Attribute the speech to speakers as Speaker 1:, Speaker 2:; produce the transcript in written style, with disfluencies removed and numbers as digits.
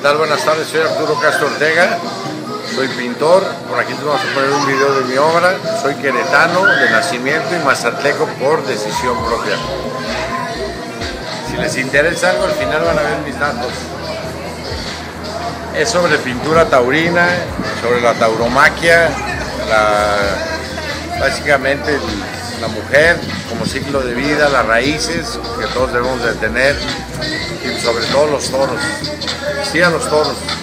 Speaker 1: tal? Buenas tardes, soy Arturo Castro Ortega, soy pintor. Por aquí te vamos a poner un video de mi obra. Soy queretano de nacimiento y mazatleco por decisión propia. Si les interesa algo, al final van a ver mis datos. Es sobre pintura taurina, sobre la tauromaquia, básicamente la mujer como ciclo de vida, las raíces que todos debemos de tener y sobre todo los toros. Sí a los toros.